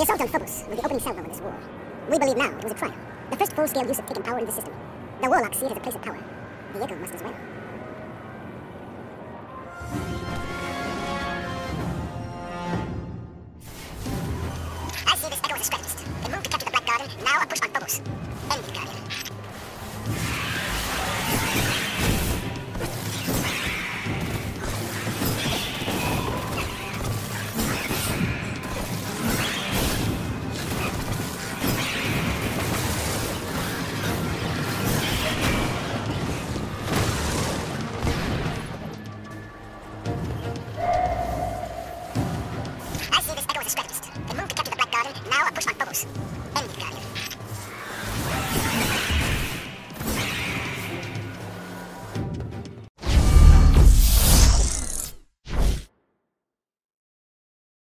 The assault on Phobos was the opening salvo in this war. We believe now it was a trial. The first full-scale use of taking power in the system. The Warlocks see it as a place of power. The Echo must as well. I see this Echo as a strategist. A move to capture the Black Garden, now a push on Phobos. End the Guardian. I see this Echo as a strategist. A move to capture the Black Garden, now a push on Phobos.